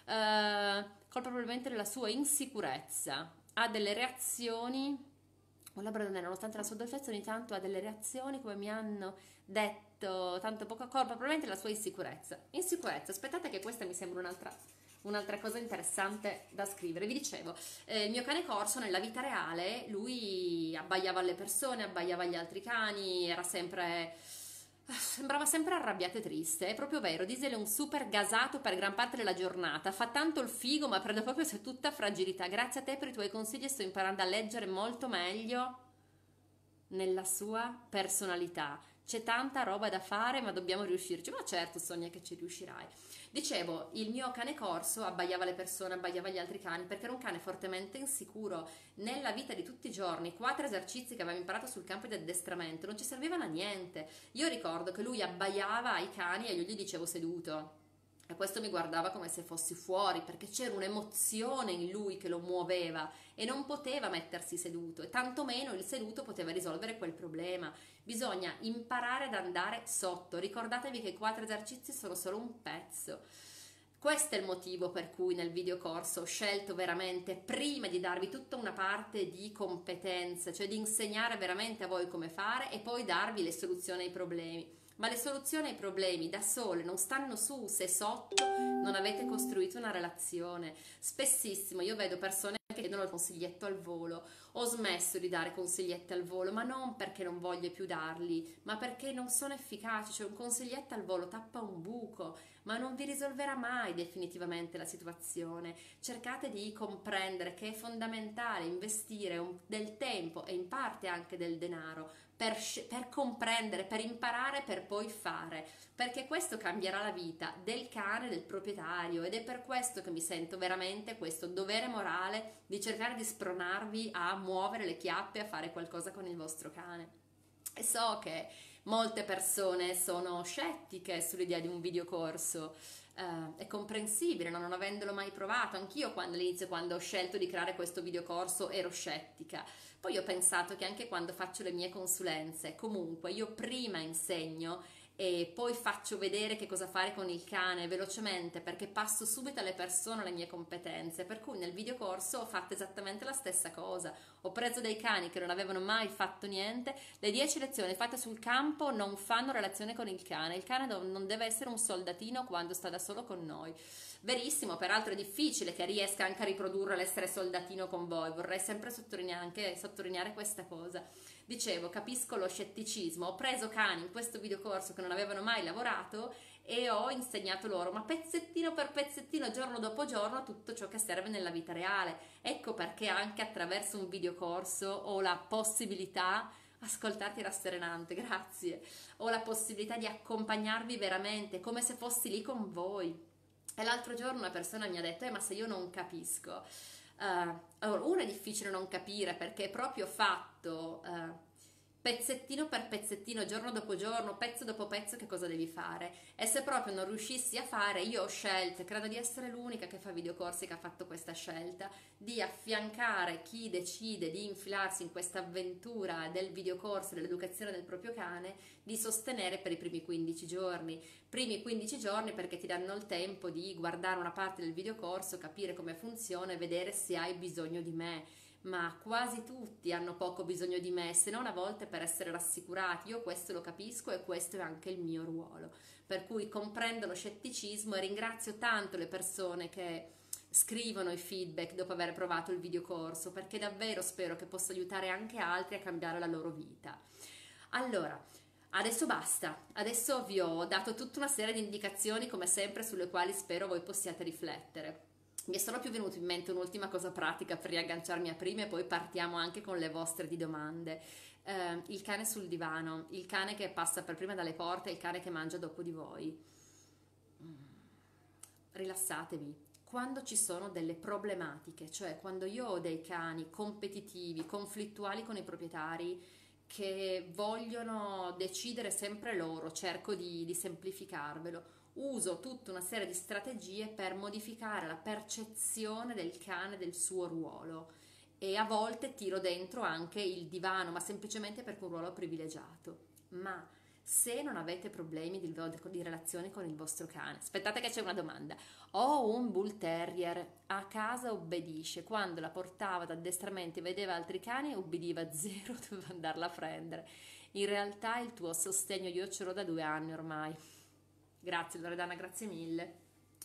S1: eh, colpa probabilmente della sua insicurezza, ha delle reazioni. Un Labrador nero, nonostante la sua dolcezza, ogni tanto ha delle reazioni, come mi hanno detto tanto poco, colpa probabilmente della sua insicurezza. Insicurezza, aspettate che questa mi sembra un'altra un'altra cosa interessante da scrivere. Vi dicevo, eh, il mio cane corso nella vita reale, lui abbaiava alle persone, abbaiava agli altri cani, era sempre... sembrava sempre arrabbiato e triste. È proprio vero, Diesel è un super gasato per gran parte della giornata, fa tanto il figo ma prende proprio se tutta fragilità. Grazie a te per i tuoi consigli, sto imparando a leggere molto meglio nella sua personalità. C'è tanta roba da fare ma dobbiamo riuscirci. Ma certo Sonia che ci riuscirai. Dicevo, il mio cane corso abbaiava le persone, abbaiava gli altri cani, perché era un cane fortemente insicuro. Nella vita di tutti i giorni, quattro esercizi che aveva imparato sul campo di addestramento non ci servivano a niente. Io ricordo che lui abbaiava ai cani e io gli dicevo seduto, e questo mi guardava come se fossi fuori, perché c'era un'emozione in lui che lo muoveva e non poteva mettersi seduto, e tantomeno il seduto poteva risolvere quel problema. Bisogna imparare ad andare sotto. Ricordatevi che i quattro esercizi sono solo un pezzo. Questo è il motivo per cui nel videocorso ho scelto veramente, prima di darvi tutta una parte di competenze, cioè di insegnare veramente a voi come fare e poi darvi le soluzioni ai problemi. Ma le soluzioni ai problemi da sole non stanno su se sotto non avete costruito una relazione. Spessissimo io vedo persone che chiedono il consiglietto al volo. Ho smesso di dare consiglietti al volo, ma non perché non voglio più darli, ma perché non sono efficaci. Cioè un consiglietto al volo tappa un buco, ma non vi risolverà mai definitivamente la situazione. Cercate di comprendere che è fondamentale investire un, del tempo e in parte anche del denaro per, per comprendere, per imparare, per poi fare, perché questo cambierà la vita del cane, del proprietario, ed è per questo che mi sento veramente questo dovere morale di cercare di spronarvi a muovere le chiappe, a fare qualcosa con il vostro cane. E so che molte persone sono scettiche sull'idea di un videocorso, uh, è comprensibile, no? Non avendolo mai provato. Anch'io quando all'inizio, quando ho scelto di creare questo videocorso, ero scettica. Poi ho pensato che anche quando faccio le mie consulenze, comunque io prima insegno e poi faccio vedere che cosa fare con il cane velocemente, perché passo subito alle persone le mie competenze, per cui nel videocorso ho fatto esattamente la stessa cosa. Ho preso dei cani che non avevano mai fatto niente, le dieci lezioni fatte sul campo non fanno relazione con il cane, il cane non deve essere un soldatino quando sta da solo con noi. Verissimo, peraltro è difficile che riesca anche a riprodurre l'essere soldatino con voi, vorrei sempre sottolineare, anche sottolineare questa cosa. Dicevo, capisco lo scetticismo, ho preso cani in questo videocorso che non avevano mai lavorato e ho insegnato loro, ma pezzettino per pezzettino, giorno dopo giorno, tutto ciò che serve nella vita reale. Ecco perché anche attraverso un videocorso ho la possibilità, ascoltati rasserenante, grazie, ho la possibilità di accompagnarvi veramente, come se fossi lì con voi. E l'altro giorno una persona mi ha detto, eh ma se io non capisco... Uh, allora, uno è difficile non capire perché è proprio fatto uh, pezzettino per pezzettino, giorno dopo giorno, pezzo dopo pezzo che cosa devi fare, e se proprio non riuscissi a fare, io ho scelto, credo di essere l'unica che fa videocorsi che ha fatto questa scelta, di affiancare chi decide di infilarsi in questa avventura del videocorso, dell'educazione del proprio cane, di sostenere per i primi quindici giorni. Primi quindici giorni perché ti danno il tempo di guardare una parte del videocorso, capire come funziona e vedere se hai bisogno di me. ma quasi tutti hanno poco bisogno di me, se non a volte per essere rassicurati. Io questo lo capisco e questo è anche il mio ruolo, per cui comprendo lo scetticismo e ringrazio tanto le persone che scrivono i feedback dopo aver provato il videocorso, perché davvero spero che possa aiutare anche altri a cambiare la loro vita. Allora, adesso basta, adesso vi ho dato tutta una serie di indicazioni come sempre sulle quali spero voi possiate riflettere. Mi è solo più venuto in mente un'ultima cosa pratica per riagganciarmi a prima e poi partiamo anche con le vostre di domande. Eh, il cane sul divano, il cane che passa per prima dalle porte, il cane che mangia dopo di voi. Mm. Rilassatevi. Quando ci sono delle problematiche, cioè quando io ho dei cani competitivi, conflittuali con i proprietari, che vogliono decidere sempre loro, cerco di, di semplificarvelo. Uso tutta una serie di strategie per modificare la percezione del cane del suo ruolo e a volte tiro dentro anche il divano, ma semplicemente perché è un ruolo privilegiato. Ma se non avete problemi di, di relazione con il vostro cane, aspettate che c'è una domanda. Ho un bull terrier, a casa obbedisce, quando la portava ad addestramento e vedeva altri cani ubbidiva zero, doveva andarla a prendere. In realtà il tuo sostegno io ce l'ho da due anni ormai. Grazie Loredana, grazie mille.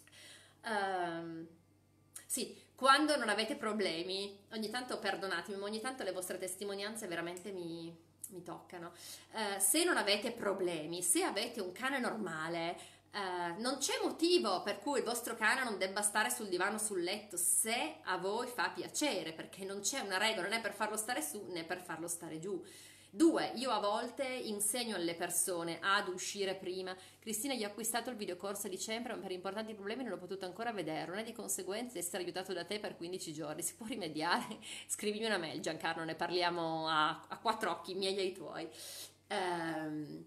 S1: Um, sì, quando non avete problemi, ogni tanto perdonatemi, ma ogni tanto le vostre testimonianze veramente mi, mi toccano. Uh, se non avete problemi, se avete un cane normale, uh, non c'è motivo per cui il vostro cane non debba stare sul divano o sul letto, se a voi fa piacere, perché non c'è una regola né per farlo stare su né per farlo stare giù. Due, io a volte insegno alle persone ad uscire prima. Cristina, io ho acquistato il videocorso a dicembre, ma per importanti problemi non ho potuto ancora vedere, non è di conseguenza essere aiutato da te per quindici giorni, si può rimediare? Scrivimi una mail, Giancarlo, ne parliamo a, a quattro occhi, i miei e i tuoi. Ehm...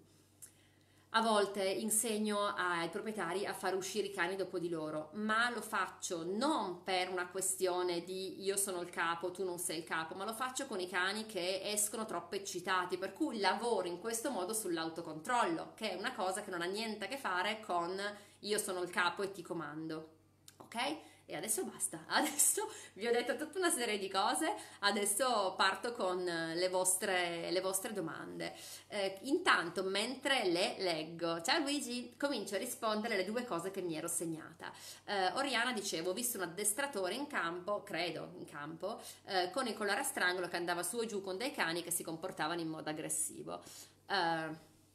S1: A volte insegno ai proprietari a far uscire i cani dopo di loro, ma lo faccio non per una questione di io sono il capo, tu non sei il capo, ma lo faccio con i cani che escono troppo eccitati, per cui lavoro in questo modo sull'autocontrollo, che è una cosa che non ha niente a che fare con io sono il capo e ti comando, ok? E adesso basta, adesso vi ho detto tutta una serie di cose, adesso parto con le vostre, le vostre domande. Eh, intanto, mentre le leggo, ciao Luigi, comincio a rispondere alle due cose che mi ero segnata. Eh, Oriana dicevo, ho visto un addestratore in campo, credo in campo, eh, con il collare a strangolo che andava su e giù con dei cani che si comportavano in modo aggressivo. Eh,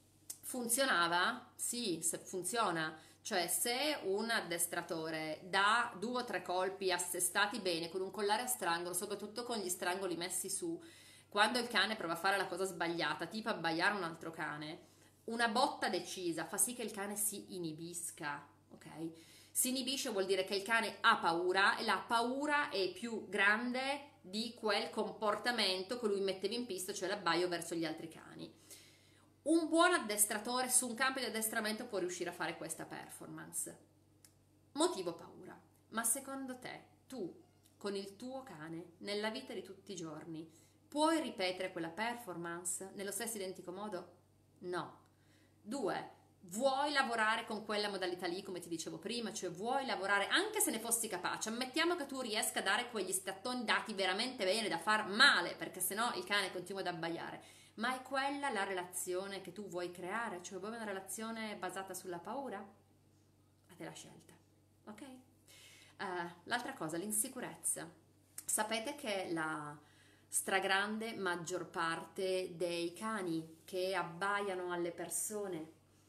S1: funzionava? Sì, se funziona. Cioè, se un addestratore dà due o tre colpi assestati bene con un collare a strangolo, soprattutto con gli strangoli messi su, quando il cane prova a fare la cosa sbagliata, tipo abbaiare un altro cane, una botta decisa fa sì che il cane si inibisca, ok? Si inibisce vuol dire che il cane ha paura e la paura è più grande di quel comportamento che lui metteva in pista, cioè l'abbaio verso gli altri cani. Un buon addestratore su un campo di addestramento può riuscire a fare questa performance. Motivo paura. Ma secondo te, tu, con il tuo cane, nella vita di tutti i giorni, puoi ripetere quella performance nello stesso identico modo? No. Due, vuoi lavorare con quella modalità lì, come ti dicevo prima, cioè vuoi lavorare, anche se ne fossi capace, ammettiamo che tu riesca a dare quegli stattoni dati veramente bene da far male, perché sennò il cane continua ad abbaiare. Ma è quella la relazione che tu vuoi creare? Cioè vuoi una relazione basata sulla paura? A te la scelta, ok? Uh, l'altra cosa, l'insicurezza. Sapete che la stragrande maggior parte dei cani che abbaiano alle persone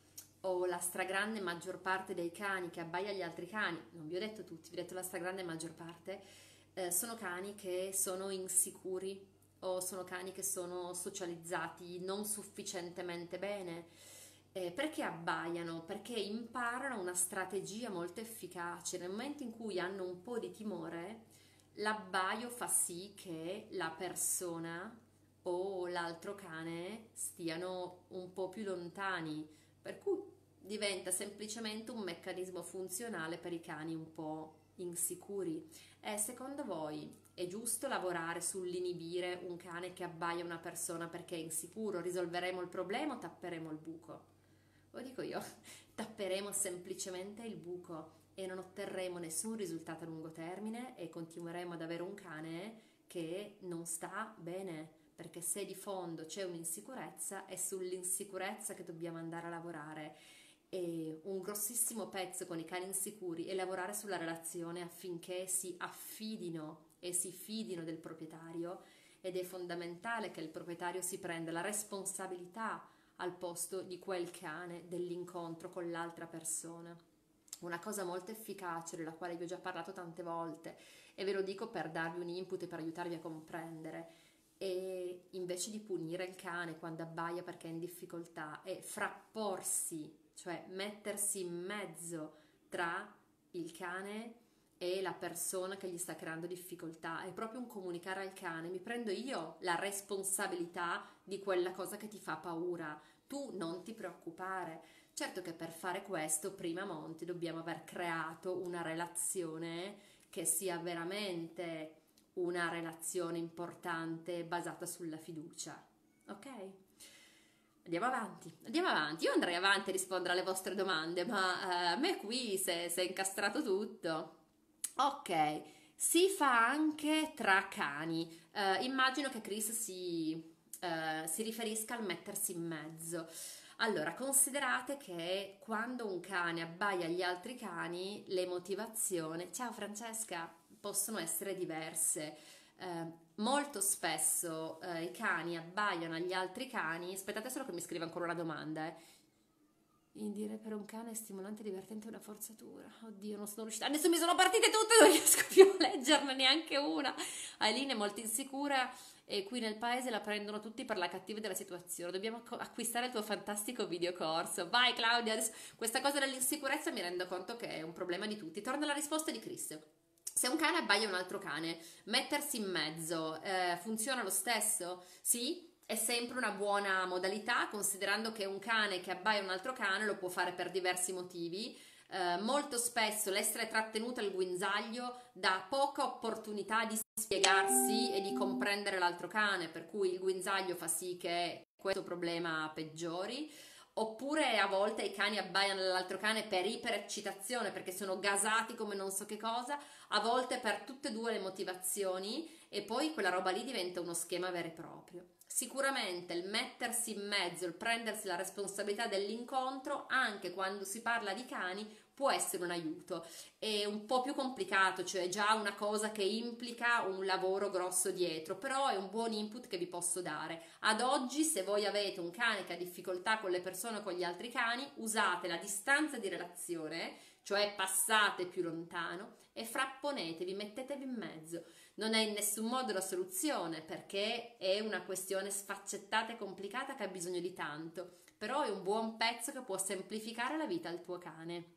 S1: o la stragrande maggior parte dei cani che abbaia agli altri cani, non vi ho detto tutti, vi ho detto la stragrande maggior parte, eh, sono cani che sono insicuri o sono cani che sono socializzati non sufficientemente bene. Eh, perché abbaiano? Perché imparano una strategia molto efficace. Nel momento in cui hanno un po' di timore, l'abbaio fa sì che la persona o l'altro cane stiano un po' più lontani, per cui diventa semplicemente un meccanismo funzionale per i cani un po' insicuri. E secondo voi è giusto lavorare sull'inibire un cane che abbaia una persona perché è insicuro? Risolveremo il problema o tapperemo il buco? Lo dico io, tapperemo semplicemente il buco e non otterremo nessun risultato a lungo termine e continueremo ad avere un cane che non sta bene, perché se di fondo c'è un'insicurezza è sull'insicurezza che dobbiamo andare a lavorare. E un grossissimo pezzo con i cani insicuri è lavorare sulla relazione affinché si affidino e si fidino del proprietario, ed è fondamentale che il proprietario si prenda la responsabilità al posto di quel cane dell'incontro con l'altra persona. Una cosa molto efficace, della quale vi ho già parlato tante volte, e ve lo dico per darvi un input e per aiutarvi a comprendere, e invece di punire il cane quando abbaia perché è in difficoltà, è frapporsi, cioè mettersi in mezzo tra il cane e la persona che gli sta creando difficoltà. È proprio un comunicare al cane: mi prendo io la responsabilità di quella cosa che ti fa paura, tu non ti preoccupare. Certo che per fare questo, prima Monti, dobbiamo aver creato una relazione che sia veramente una relazione importante basata sulla fiducia, ok? Andiamo avanti, andiamo avanti. Io andrei avanti a rispondere alle vostre domande, ma eh, a me qui si è, si è incastrato tutto. Ok, si fa anche tra cani. Eh, immagino che Chris si, eh, si riferisca al mettersi in mezzo. Allora, considerate che quando un cane abbaia agli altri cani, le motivazioni, ciao Francesca, possono essere diverse. Eh, molto spesso eh, i cani abbaiano agli altri cani. Aspettate solo che mi scriva ancora una domanda. Eh. Indire per un cane è stimolante, divertente, una forzatura. Oddio, non sono riuscita. Adesso mi sono partite tutte, non riesco più a leggerne neanche una. Aileen è molto insicura e qui nel paese la prendono tutti per la cattiva della situazione. Dobbiamo acquistare il tuo fantastico videocorso. Vai Claudia, adesso questa cosa dell'insicurezza mi rendo conto che è un problema di tutti. Torna alla risposta di Chris. Se un cane abbaia un altro cane, mettersi in mezzo eh, funziona lo stesso? Sì? È sempre una buona modalità, considerando che un cane che abbaia un altro cane lo può fare per diversi motivi. Eh, molto spesso l'essere trattenuto al guinzaglio dà poca opportunità di spiegarsi e di comprendere l'altro cane, per cui il guinzaglio fa sì che questo problema peggiori. Oppure a volte i cani abbaiano all'altro cane per ipereccitazione, perché sono gasati come non so che cosa, a volte per tutte e due le motivazioni, e poi quella roba lì diventa uno schema vero e proprio. Sicuramente il mettersi in mezzo, il prendersi la responsabilità dell'incontro, anche quando si parla di cani, può essere un aiuto. È un po' più complicato, cioè è già una cosa che implica un lavoro grosso dietro, però è un buon input che vi posso dare. Ad oggi, se voi avete un cane che ha difficoltà con le persone o con gli altri cani, usate la distanza di relazione, cioè passate più lontano e frapponetevi, mettetevi in mezzo. Non è in nessun modo la soluzione, perché è una questione sfaccettata e complicata che ha bisogno di tanto, però è un buon pezzo che può semplificare la vita al tuo cane.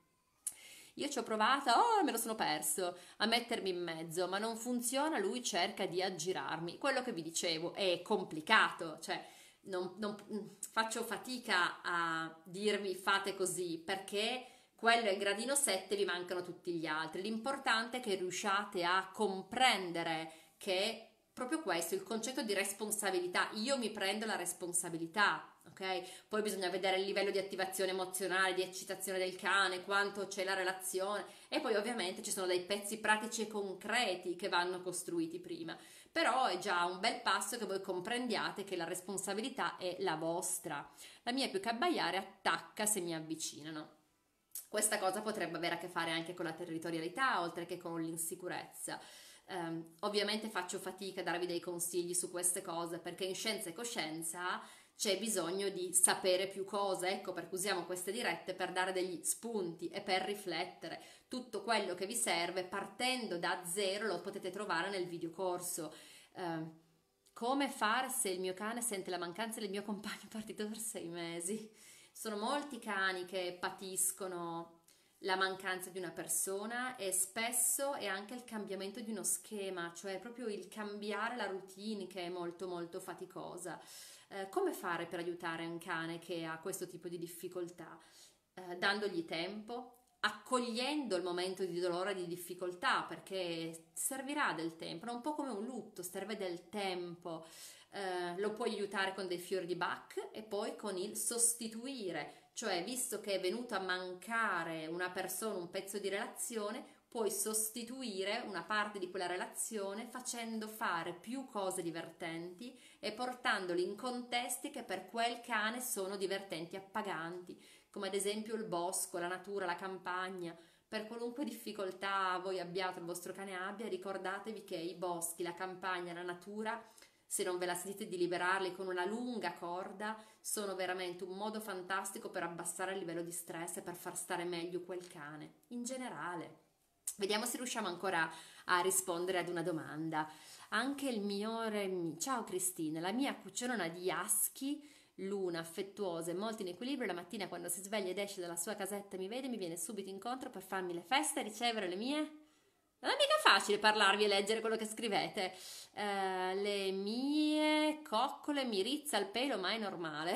S1: Io ci ho provato, oh me lo sono perso, a mettermi in mezzo, ma non funziona, lui cerca di aggirarmi. Quello che vi dicevo è complicato, cioè non, non, faccio fatica a dirvi fate così, perché quello è il gradino sette, vi mancano tutti gli altri. L'importante è che riusciate a comprendere che proprio questo, il concetto di responsabilità, io mi prendo la responsabilità, ok? Poi bisogna vedere il livello di attivazione emozionale, di eccitazione del cane, quanto c'è la relazione, e poi ovviamente ci sono dei pezzi pratici e concreti che vanno costruiti prima. Però è già un bel passo che voi comprendiate che la responsabilità è la vostra. La mia, più che abbaiare, attacca se mi avvicinano. Questa cosa potrebbe avere a che fare anche con la territorialità, oltre che con l'insicurezza. Um, ovviamente faccio fatica a darvi dei consigli su queste cose, perché in scienza e coscienza c'è bisogno di sapere più cose, ecco perché usiamo queste dirette per dare degli spunti e per riflettere. Tutto quello che vi serve partendo da zero lo potete trovare nel videocorso. Uh, come fare se il mio cane sente la mancanza del mio compagno partito per sei mesi? Sono molti cani che patiscono la mancanza di una persona, e spesso è anche il cambiamento di uno schema, cioè proprio il cambiare la routine che è molto molto faticosa. Eh, come fare per aiutare un cane che ha questo tipo di difficoltà? Eh, dandogli tempo, accogliendo il momento di dolore e di difficoltà, perché servirà del tempo, è un po' come un lutto, serve del tempo. Uh, lo puoi aiutare con dei fiori di Bach e poi con il sostituire, cioè visto che è venuto a mancare una persona, un pezzo di relazione, puoi sostituire una parte di quella relazione facendo fare più cose divertenti e portandoli in contesti che per quel cane sono divertenti e appaganti, come ad esempio il bosco, la natura, la campagna. Per qualunque difficoltà voi abbiate, il vostro cane abbia, ricordatevi che i boschi, la campagna, la natura, se non ve la sentite di liberarli con una lunga corda, sono veramente un modo fantastico per abbassare il livello di stress e per far stare meglio quel cane, in generale. Vediamo se riusciamo ancora a rispondere ad una domanda. Anche il mio re... Ciao Cristina, la mia cucciolona di husky, Luna, affettuosa e molto in equilibrio, la mattina quando si sveglia ed esce dalla sua casetta mi vede, mi viene subito incontro per farmi le feste e ricevere le mie... Non è mica facile parlarvi e leggere quello che scrivete. Eh, le mie coccole, mi rizza il pelo, ma è normale.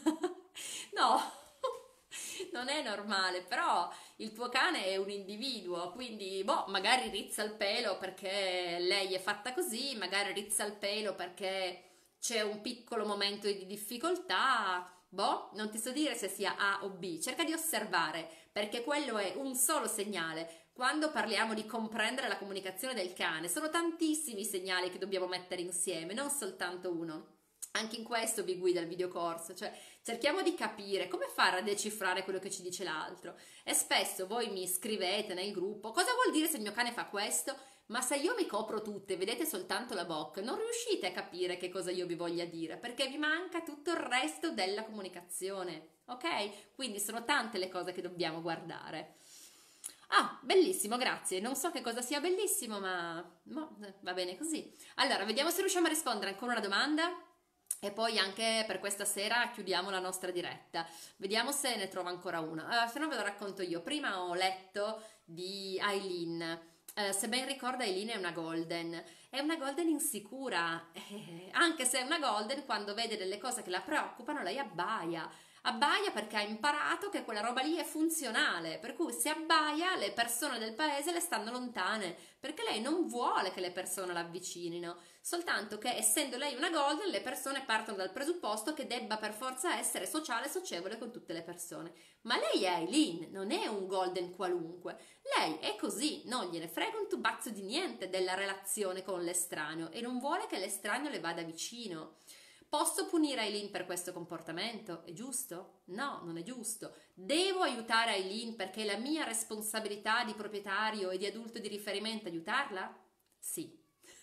S1: No, non è normale, però il tuo cane è un individuo, quindi boh, magari rizza il pelo perché lei è fatta così, magari rizza il pelo perché c'è un piccolo momento di difficoltà, boh, non ti so dire se sia A o B, cerca di osservare, perché quello è un solo segnale. Quando parliamo di comprendere la comunicazione del cane, sono tantissimi segnali che dobbiamo mettere insieme, non soltanto uno. Anche in questo vi guida il videocorso, cioè cerchiamo di capire come fare a decifrare quello che ci dice l'altro. E spesso voi mi scrivete nel gruppo, cosa vuol dire se il mio cane fa questo? Ma se io mi copro tutte e vedete soltanto la bocca, non riuscite a capire che cosa io vi voglia dire, perché vi manca tutto il resto della comunicazione, ok? Quindi sono tante le cose che dobbiamo guardare. Ah, bellissimo, grazie. Non so che cosa sia bellissimo, ma boh, va bene così. Allora, vediamo se riusciamo a rispondere ancora una domanda e poi anche per questa sera chiudiamo la nostra diretta. Vediamo se ne trovo ancora una. Uh, se no ve lo racconto io. Prima ho letto di Aileen. Uh, se ben ricordo, Aileen è una golden. È una golden insicura. Eh, anche se è una golden, quando vede delle cose che la preoccupano, lei abbaia. Abbaia perché ha imparato che quella roba lì è funzionale, per cui se abbaia le persone del paese le stanno lontane, perché lei non vuole che le persone la avvicinino, soltanto che essendo lei una golden le persone partono dal presupposto che debba per forza essere sociale e socievole con tutte le persone. Ma lei è Aileen, non è un golden qualunque, lei è così, non gliene frega un tubazzo di niente della relazione con l'estraneo e non vuole che l'estraneo le vada vicino. Posso punire Aileen per questo comportamento? È giusto? No, non è giusto. Devo aiutare Aileen perché è la mia responsabilità di proprietario e di adulto di riferimento aiutarla? Sì.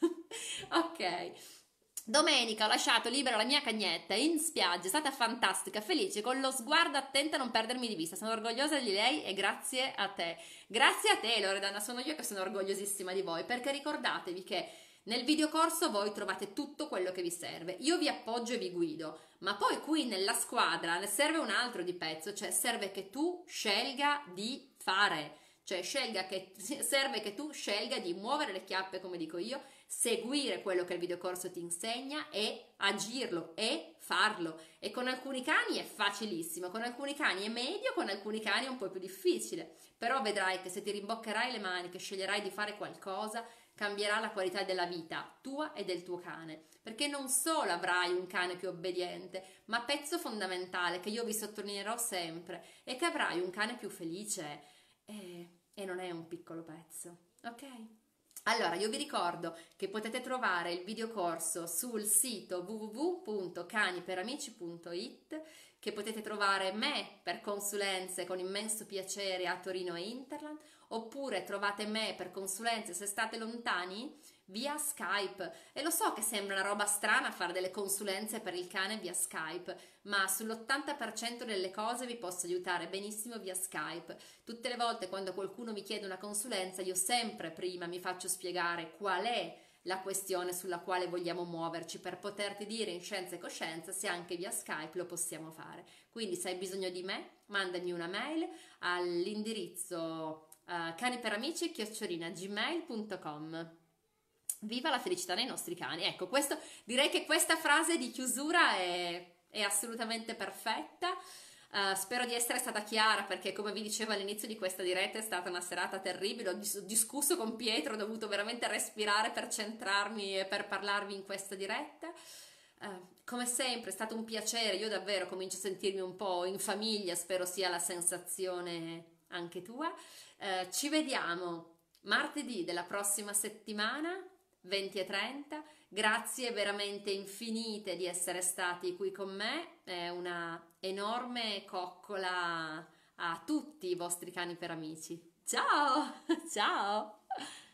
S1: Ok. Domenica ho lasciato libera la mia cagnetta in spiaggia, è stata fantastica, felice, con lo sguardo attento a non perdermi di vista. Sono orgogliosa di lei e grazie a te. Grazie a te, Loredana, sono io che sono orgogliosissima di voi, perché ricordatevi che nel videocorso voi trovate tutto quello che vi serve, io vi appoggio e vi guido, ma poi qui nella squadra ne serve un altro di pezzo, cioè serve che tu scelga di fare, cioè scelga che, serve che tu scelga di muovere le chiappe come dico io, seguire quello che il videocorso ti insegna e agirlo e farlo. E con alcuni cani è facilissimo, con alcuni cani è medio, con alcuni cani è un po' più difficile, però vedrai che se ti rimboccherai le maniche, sceglierai di fare qualcosa, cambierà la qualità della vita tua e del tuo cane, perché non solo avrai un cane più obbediente, ma pezzo fondamentale che io vi sottolineerò sempre è che avrai un cane più felice e, e non è un piccolo pezzo, ok? Allora, io vi ricordo che potete trovare il videocorso sul sito w w w punto caniperamici punto it, che potete trovare me per consulenze con immenso piacere a Torino e Interland, oppure trovate me per consulenze se state lontani via Skype. E lo so che sembra una roba strana fare delle consulenze per il cane via Skype, ma sull'ottanta per cento delle cose vi posso aiutare benissimo via Skype. Tutte le volte quando qualcuno mi chiede una consulenza, io sempre prima mi faccio spiegare qual è la questione sulla quale vogliamo muoverci per poterti dire in scienza e coscienza se anche via Skype lo possiamo fare. Quindi se hai bisogno di me, mandami una mail all'indirizzo uh, caniperamici chiocciola gmail punto com. Viva la felicità nei nostri cani. Ecco, questo, direi che questa frase di chiusura è, è assolutamente perfetta. Uh, spero di essere stata chiara, perché come vi dicevo all'inizio di questa diretta è stata una serata terribile, ho dis- discusso con Pietro, ho dovuto veramente respirare per centrarmi e per parlarvi in questa diretta. Uh, come sempre è stato un piacere, io davvero comincio a sentirmi un po' in famiglia, spero sia la sensazione anche tua. Uh, ci vediamo martedì della prossima settimana, venti e trenta. Grazie veramente infinite di essere stati qui con me, è una enorme coccola a tutti i vostri cani per amici. Ciao, ciao!